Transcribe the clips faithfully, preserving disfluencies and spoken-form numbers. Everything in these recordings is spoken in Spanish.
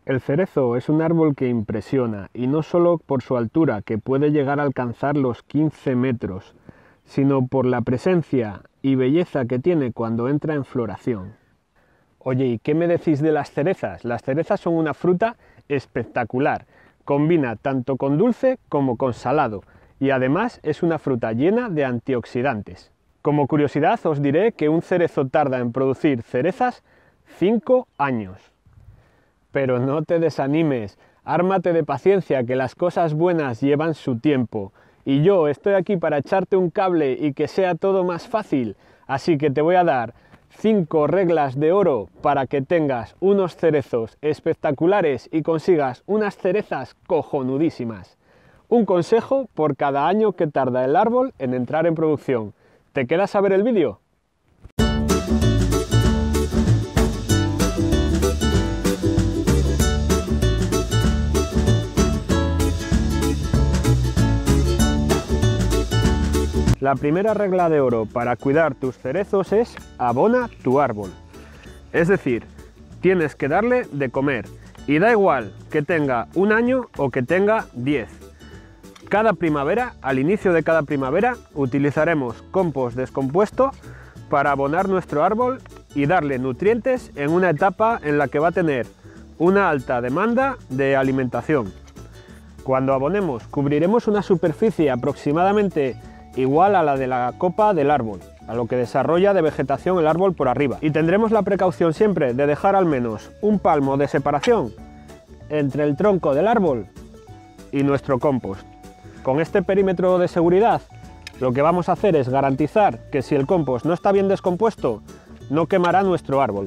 El cerezo es un árbol que impresiona, y no solo por su altura, que puede llegar a alcanzar los quince metros, sino por la presencia y belleza que tiene cuando entra en floración. Oye, ¿y qué me decís de las cerezas? Las cerezas son una fruta espectacular, combina tanto con dulce como con salado, y además es una fruta llena de antioxidantes. Como curiosidad os diré que un cerezo tarda en producir cerezas cinco años. Pero no te desanimes, ármate de paciencia, que las cosas buenas llevan su tiempo. Y yo estoy aquí para echarte un cable y que sea todo más fácil. Así que te voy a dar cinco reglas de oro para que tengas unos cerezos espectaculares y consigas unas cerezas cojonudísimas. Un consejo por cada año que tarda el árbol en entrar en producción. ¿Te quedas a ver el vídeo? La primera regla de oro para cuidar tus cerezos es abona tu árbol. Es decir, tienes que darle de comer, y da igual que tenga un año o que tenga diez. Cada primavera, al inicio de cada primavera, utilizaremos compost descompuesto para abonar nuestro árbol y darle nutrientes en una etapa en la que va a tener una alta demanda de alimentación. Cuando abonemos, cubriremos una superficie aproximadamente igual a la de la copa del árbol, a lo que desarrolla de vegetación el árbol por arriba. Y tendremos la precaución siempre de dejar al menos un palmo de separación entre el tronco del árbol y nuestro compost. Con este perímetro de seguridad, lo que vamos a hacer es garantizar que si el compost no está bien descompuesto, no quemará nuestro árbol.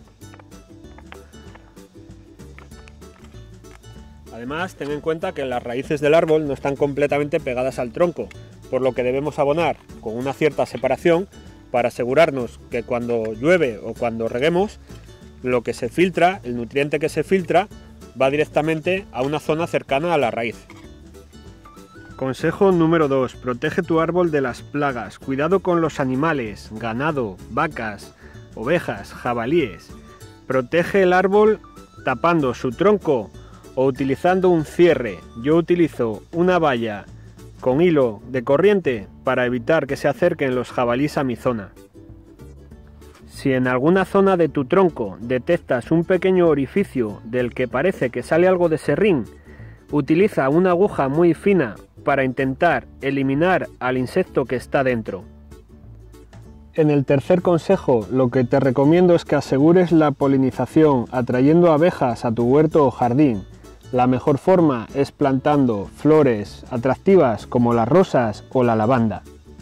Además, ten en cuenta que las raíces del árbol no están completamente pegadas al tronco, por lo que debemos abonar con una cierta separación para asegurarnos que cuando llueve o cuando reguemos, lo que se filtra, el nutriente que se filtra, va directamente a una zona cercana a la raíz. Consejo número dos. Protege tu árbol de las plagas. Cuidado con los animales, ganado, vacas, ovejas, jabalíes. Protege el árbol tapando su tronco o utilizando un cierre. Yo utilizo una valla con hilo de corriente para evitar que se acerquen los jabalíes a mi zona. Si en alguna zona de tu tronco detectas un pequeño orificio del que parece que sale algo de serrín, utiliza una aguja muy fina para intentar eliminar al insecto que está dentro. En el tercer consejo, lo que te recomiendo es que asegures la polinización atrayendo abejas a tu huerto o jardín. La mejor forma es plantando flores atractivas como las rosas o la lavanda.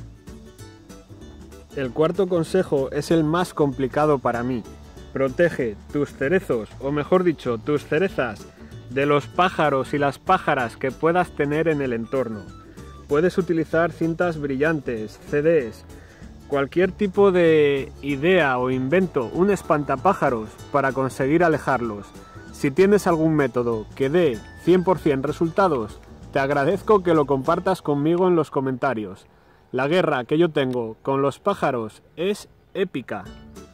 El cuarto consejo es el más complicado para mí. Protege tus cerezos, o mejor dicho, tus cerezas, de los pájaros y las pájaras que puedas tener en el entorno. Puedes utilizar cintas brillantes, C Ds, cualquier tipo de idea o invento, un espantapájaros para conseguir alejarlos. Si tienes algún método que dé cien por cien resultados, te agradezco que lo compartas conmigo en los comentarios. La guerra que yo tengo con los pájaros es épica.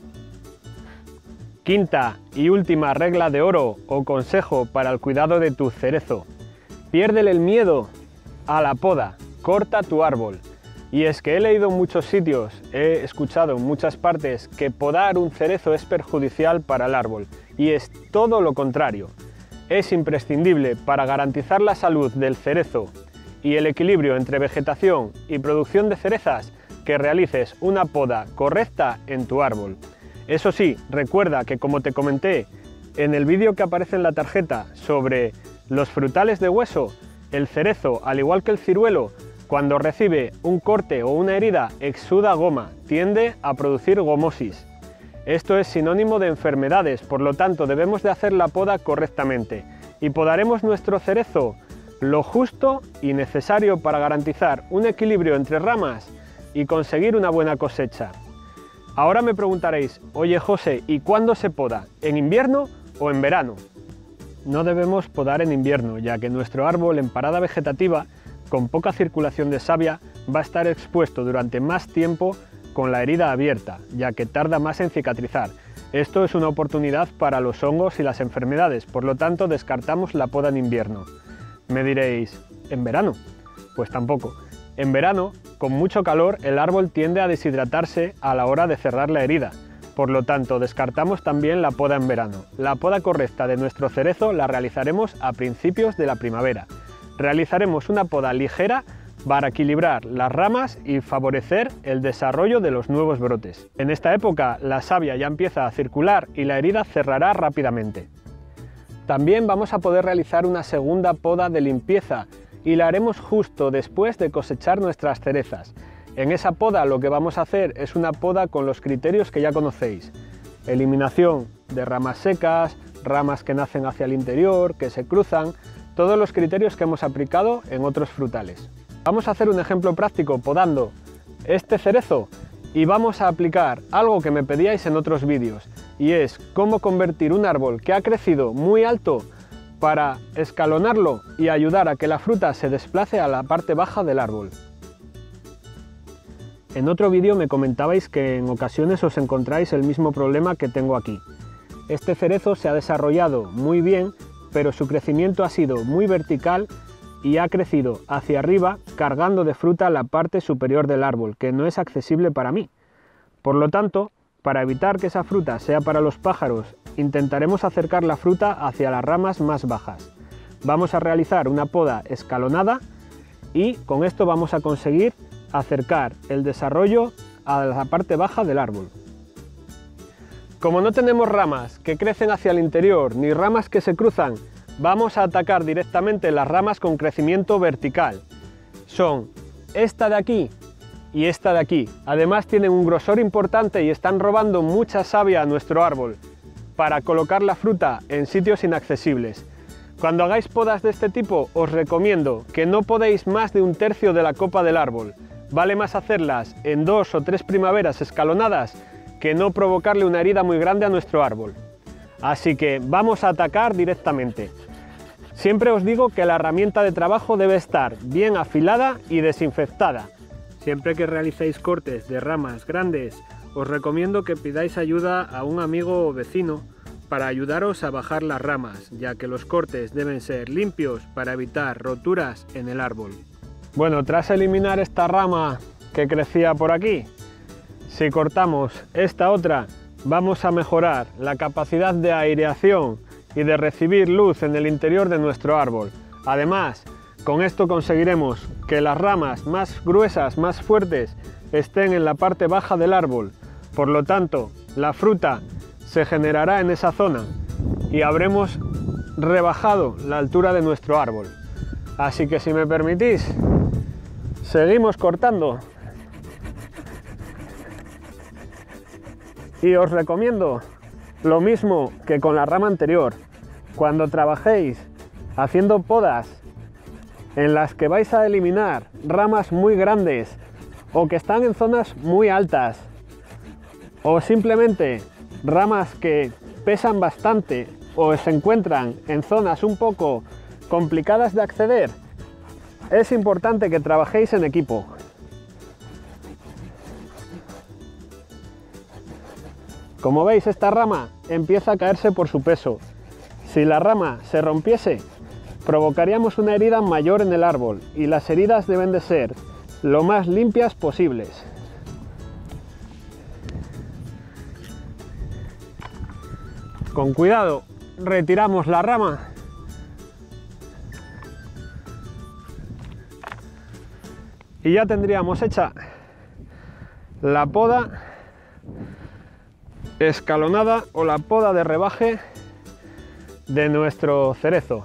Quinta y última regla de oro o consejo para el cuidado de tu cerezo. Piérdele el miedo a la poda, corta tu árbol. Y es que he leído en muchos sitios, he escuchado en muchas partes que podar un cerezo es perjudicial para el árbol, y es todo lo contrario. Es imprescindible para garantizar la salud del cerezo y el equilibrio entre vegetación y producción de cerezas que realices una poda correcta en tu árbol. Eso sí, recuerda que, como te comenté en el vídeo que aparece en la tarjeta sobre los frutales de hueso, el cerezo, al igual que el ciruelo, cuando recibe un corte o una herida, exuda goma, tiende a producir gomosis. Esto es sinónimo de enfermedades, por lo tanto debemos de hacer la poda correctamente y podaremos nuestro cerezo lo justo y necesario para garantizar un equilibrio entre ramas y conseguir una buena cosecha. Ahora me preguntaréis, oye José, ¿y cuándo se poda? ¿En invierno o en verano? No debemos podar en invierno, ya que nuestro árbol en parada vegetativa, con poca circulación de savia, va a estar expuesto durante más tiempo con la herida abierta, ya que tarda más en cicatrizar. Esto es una oportunidad para los hongos y las enfermedades, por lo tanto descartamos la poda en invierno. Me diréis, ¿en verano? Pues tampoco. En verano, con mucho calor, el árbol tiende a deshidratarse a la hora de cerrar la herida. Por lo tanto, descartamos también la poda en verano. La poda correcta de nuestro cerezo la realizaremos a principios de la primavera. Realizaremos una poda ligera para equilibrar las ramas y favorecer el desarrollo de los nuevos brotes. En esta época la savia ya empieza a circular y la herida cerrará rápidamente. También vamos a poder realizar una segunda poda de limpieza y la haremos justo después de cosechar nuestras cerezas. En esa poda lo que vamos a hacer es una poda con los criterios que ya conocéis. Eliminación de ramas secas, ramas que nacen hacia el interior, que se cruzan, todos los criterios que hemos aplicado en otros frutales. Vamos a hacer un ejemplo práctico podando este cerezo y vamos a aplicar algo que me pedíais en otros vídeos, y es cómo convertir un árbol que ha crecido muy alto para escalonarlo y ayudar a que la fruta se desplace a la parte baja del árbol. En otro vídeo me comentabais que en ocasiones os encontráis el mismo problema que tengo aquí. Este cerezo se ha desarrollado muy bien, pero su crecimiento ha sido muy vertical y ha crecido hacia arriba cargando de fruta la parte superior del árbol, que no es accesible para mí. Por lo tanto, para evitar que esa fruta sea para los pájaros, intentaremos acercar la fruta hacia las ramas más bajas. Vamos a realizar una poda escalonada y con esto vamos a conseguir acercar el desarrollo a la parte baja del árbol. Como no tenemos ramas que crecen hacia el interior ni ramas que se cruzan, vamos a atacar directamente las ramas con crecimiento vertical. Son esta de aquí y esta de aquí. Además tienen un grosor importante y están robando mucha savia a nuestro árbol para colocar la fruta en sitios inaccesibles. Cuando hagáis podas de este tipo os recomiendo que no podéis más de un tercio de la copa del árbol. Vale más hacerlas en dos o tres primaveras escalonadas que no provocarle una herida muy grande a nuestro árbol. Así que vamos a atacar directamente. Siempre os digo que la herramienta de trabajo debe estar bien afilada y desinfectada. Siempre que realicéis cortes de ramas grandes, os recomiendo que pidáis ayuda a un amigo o vecino para ayudaros a bajar las ramas, ya que los cortes deben ser limpios para evitar roturas en el árbol. Bueno, tras eliminar esta rama que crecía por aquí, si cortamos esta otra, vamos a mejorar la capacidad de aireación y de recibir luz en el interior de nuestro árbol. Además, con esto conseguiremos que las ramas más gruesas, más fuertes, estén en la parte baja del árbol. Por lo tanto, la fruta se generará en esa zona y habremos rebajado la altura de nuestro árbol. Así que si me permitís, seguimos cortando. Y os recomiendo lo mismo que con la rama anterior. Cuando trabajéis haciendo podas en las que vais a eliminar ramas muy grandes o que están en zonas muy altas o simplemente ramas que pesan bastante o se encuentran en zonas un poco complicadas de acceder, es importante que trabajéis en equipo. Como veis, esta rama empieza a caerse por su peso. Si la rama se rompiese, provocaríamos una herida mayor en el árbol y las heridas deben de ser lo más limpias posibles. Con cuidado retiramos la rama y ya tendríamos hecha la poda escalonada o la poda de rebaje de nuestro cerezo.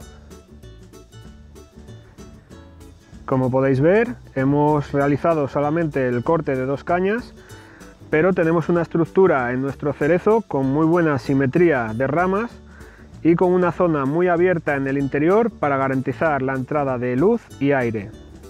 Como podéis ver, hemos realizado solamente el corte de dos cañas, pero tenemos una estructura en nuestro cerezo con muy buena simetría de ramas y con una zona muy abierta en el interior para garantizar la entrada de luz y aire.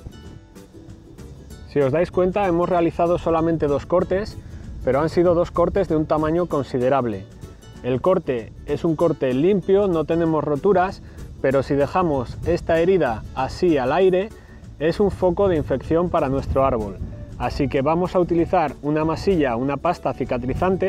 Si os dais cuenta, hemos realizado solamente dos cortes, pero han sido dos cortes de un tamaño considerable. El corte es un corte limpio, no tenemos roturas, pero si dejamos esta herida así al aire, es un foco de infección para nuestro árbol. Así que vamos a utilizar una masilla, una pasta cicatrizante,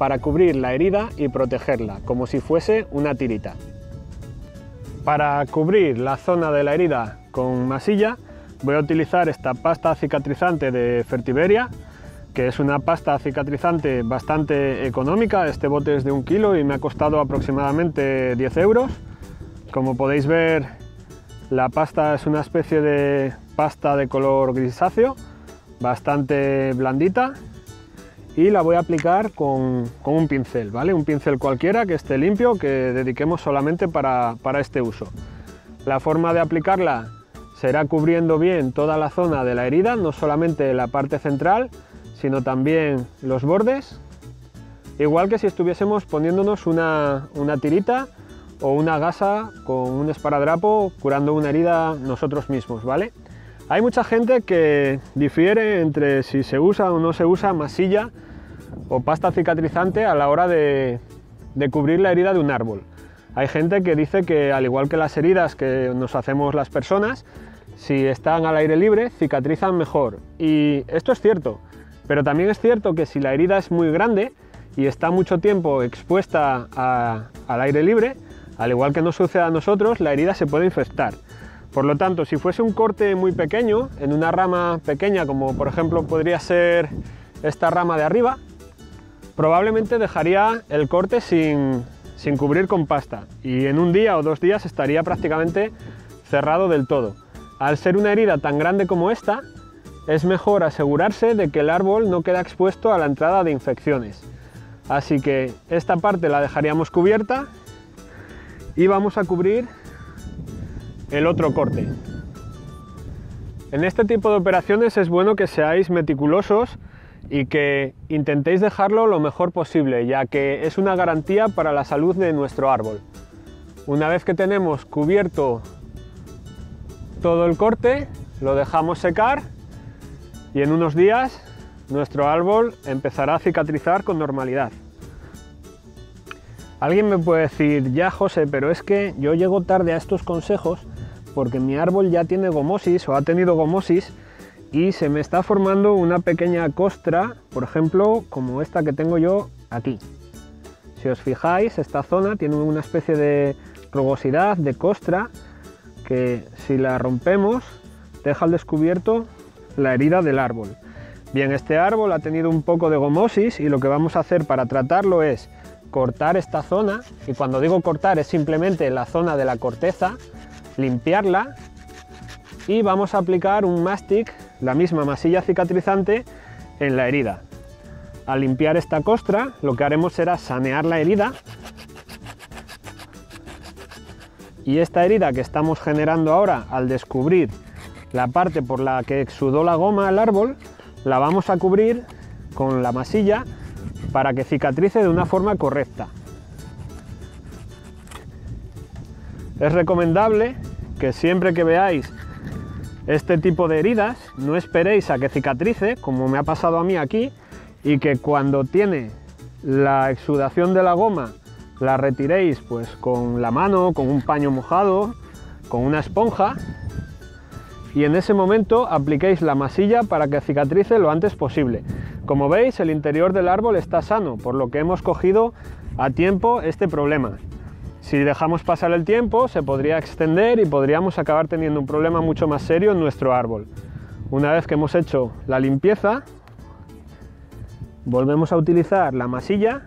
para cubrir la herida y protegerla, como si fuese una tirita. Para cubrir la zona de la herida con masilla, voy a utilizar esta pasta cicatrizante de Fertiberia, que es una pasta cicatrizante bastante económica. Este bote es de un kilo y me ha costado aproximadamente diez euros. Como podéis ver, la pasta es una especie de pasta de color grisáceo, bastante blandita, y la voy a aplicar con, con un pincel, ¿vale? Un pincel cualquiera que esté limpio, que dediquemos solamente para, para este uso. La forma de aplicarla será cubriendo bien toda la zona de la herida, no solamente la parte central, sino también los bordes, igual que si estuviésemos poniéndonos una, una tirita o una gasa con un esparadrapo curando una herida nosotros mismos, ¿vale? Hay mucha gente que difiere entre si se usa o no se usa masilla o pasta cicatrizante a la hora de, de cubrir la herida de un árbol. Hay gente que dice que, al igual que las heridas que nos hacemos las personas, si están al aire libre cicatrizan mejor, y esto es cierto. Pero también es cierto que si la herida es muy grande y está mucho tiempo expuesta a, al aire libre, al igual que nos sucede a nosotros, la herida se puede infectar. Por lo tanto, si fuese un corte muy pequeño, en una rama pequeña, como por ejemplo podría ser esta rama de arriba, probablemente dejaría el corte sin, sin cubrir con pasta, y en un día o dos días estaría prácticamente cerrado del todo. Al ser una herida tan grande como esta, es mejor asegurarse de que el árbol no queda expuesto a la entrada de infecciones. Así que esta parte la dejaríamos cubierta y vamos a cubrir el otro corte. En este tipo de operaciones es bueno que seáis meticulosos y que intentéis dejarlo lo mejor posible, ya que es una garantía para la salud de nuestro árbol. Una vez que tenemos cubierto todo el corte, lo dejamos secar y en unos días nuestro árbol empezará a cicatrizar con normalidad. Alguien me puede decir, ya José, pero es que yo llego tarde a estos consejos porque mi árbol ya tiene gomosis o ha tenido gomosis y se me está formando una pequeña costra, por ejemplo, como esta que tengo yo aquí. Si os fijáis, esta zona tiene una especie de rugosidad, de costra, que si la rompemos deja al descubierto la herida del árbol. Bien, este árbol ha tenido un poco de gomosis y lo que vamos a hacer para tratarlo es cortar esta zona, y cuando digo cortar es simplemente la zona de la corteza, limpiarla, y vamos a aplicar un mastic, la misma masilla cicatrizante, en la herida. Al limpiar esta costra, lo que haremos será sanear la herida, y esta herida que estamos generando ahora al descubrir la parte por la que exudó la goma al árbol, la vamos a cubrir con la masilla para que cicatrice de una forma correcta. Es recomendable que siempre que veáis este tipo de heridas no esperéis a que cicatrice, como me ha pasado a mí aquí, y que cuando tiene la exudación de la goma la retiréis pues con la mano, con un paño mojado, con una esponja, y en ese momento apliquéis la masilla para que cicatrice lo antes posible. Como veis, el interior del árbol está sano, por lo que hemos cogido a tiempo este problema. Si dejamos pasar el tiempo, se podría extender y podríamos acabar teniendo un problema mucho más serio en nuestro árbol. Una vez que hemos hecho la limpieza, volvemos a utilizar la masilla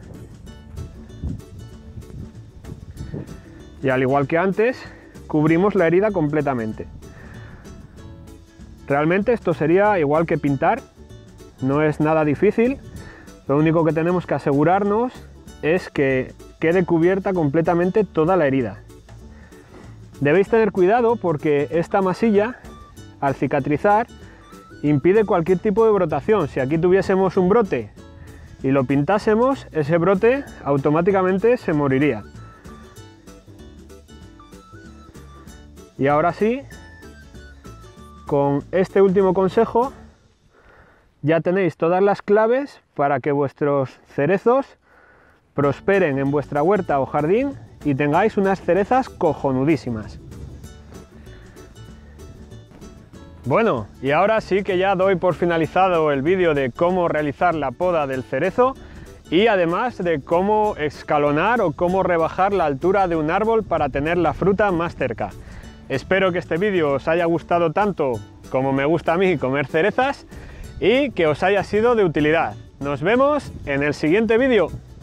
y, al igual que antes, cubrimos la herida completamente. Realmente esto sería igual que pintar, no es nada difícil. Lo único que tenemos que asegurarnos es que quede cubierta completamente toda la herida. Debéis tener cuidado porque esta masilla, al cicatrizar, impide cualquier tipo de brotación. Si aquí tuviésemos un brote y lo pintásemos, ese brote automáticamente se moriría. Y ahora sí, con este último consejo ya tenéis todas las claves para que vuestros cerezos prosperen en vuestra huerta o jardín y tengáis unas cerezas cojonudísimas. Bueno, y ahora sí que ya doy por finalizado el vídeo de cómo realizar la poda del cerezo, y además de cómo escalonar o cómo rebajar la altura de un árbol para tener la fruta más cerca. Espero que este vídeo os haya gustado tanto como me gusta a mí comer cerezas y que os haya sido de utilidad. Nos vemos en el siguiente vídeo.